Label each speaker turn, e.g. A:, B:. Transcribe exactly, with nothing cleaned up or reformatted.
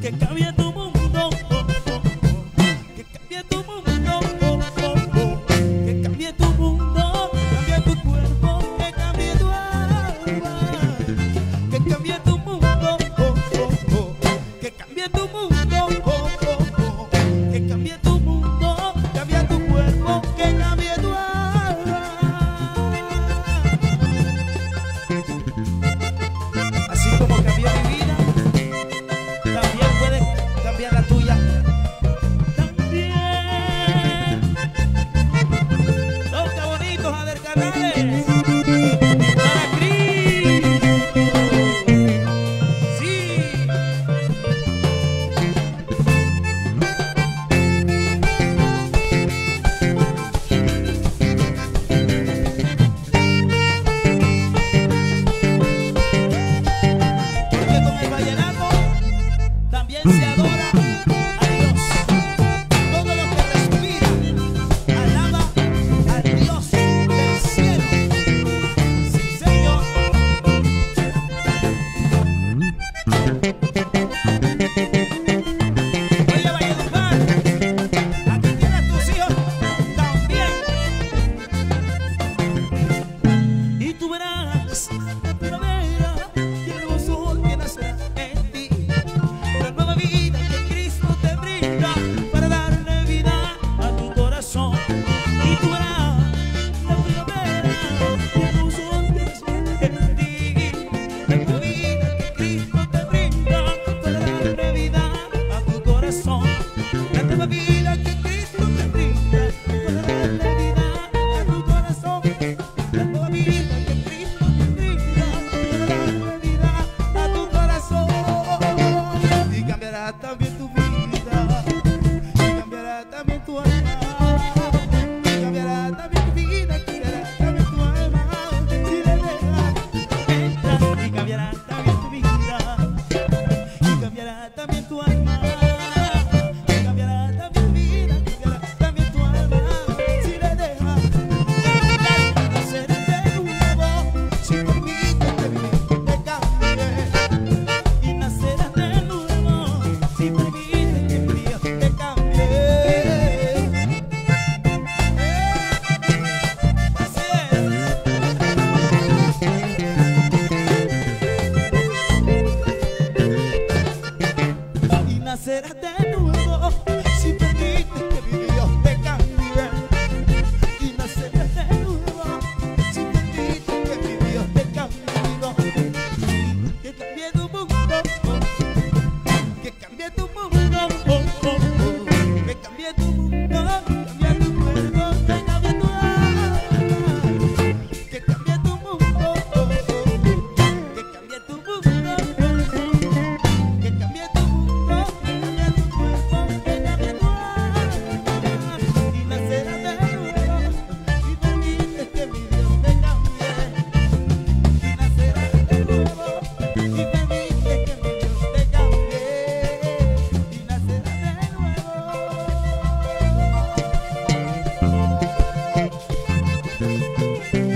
A: que cambie tu mundo, oh, oh, oh, que cambie tu mundo, oh, oh, oh, que cambie tu mundo, cambie tu cuerpo, que cambie tu alma, que cambie tu mundo, oh, oh, oh, que cambie tu mundo, oh, oh, oh, que cambie tu mundo, cambie tu cuerpo, que cambie tu alma. Así como cambió mi vida, también puede cambiar la tuya. También. Toca bonitos, Ader Canales. Para Cristo. Sí. Porque con el vallenato también se adora a Dios. Todo lo que respira alaba al Dios del cielo. Sí, Señor. Oye, Valledupar, aquí tienes tus hijos también. Y tú verás la primavera y el nuevo sol que nacerá en ti. La nueva vida que Cristo te brinda para darle vida a tu corazón. Y tú verás la primavera y el nuevo sol que nacerá en ti. La nueva vida que Cristo te brinda para darle vida a tu corazón. La nueva vida que Cristo te brinda para darle vida a tu corazón. La nueva vida que Cristo te brinda para darle vida a tu corazón. Y cambiará también tu vida, y cambiará también tu alma, y cambiará también tu vida, cambiará también tu alma, si le dejas entrar. Y cambiará también tu vida, y cambiará también tu alma, y cambiará también tu vida, cambiará también tu alma, si le dejas entrar. Nacer de nuevo, si permites que mi vida te cambie. Y nacerás de nuevo, si permites que mi Dios te cambie. Así es. Y nacerás de nuevo, si permites que mi Dios te cambie. Y nacerás de nuevo, si permites que mi Dios te cambie. Que cambie tu mundo, que cambie tu mundo, oh, oh, oh, que cambie tu mundo, cambie tu cuerpo, que cambie tu alma, que cambie tu mundo, oh, oh, oh, que cambie tu mundo, oh, oh, que cambie tu mundo, cambie tu cuerpo, que cambie tu alma, y nacerás de nuevo, si permites que mi Dios te cambie. Y nacerás de nuevo, si permites que mi Dios te cambie. Y nacerás de nuevo.